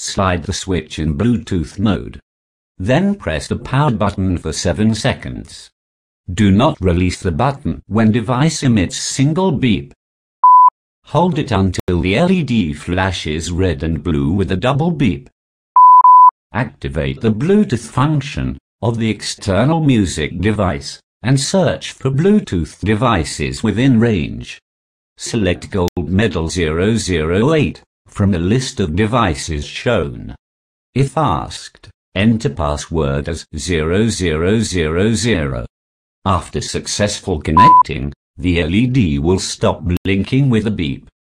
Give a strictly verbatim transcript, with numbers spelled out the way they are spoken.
slide the switch in Bluetooth mode. Then press the power button for seven seconds. Do not release the button when device emits single beep. Hold it until the L E D flashes red and blue with a double beep. Activate the Bluetooth function of the external music device and search for Bluetooth devices within range. Select Goldmedal zero zero eight from the list of devices shown. If asked, enter password as zero zero zero zero. After successful connecting, the L E D will stop blinking with a beep.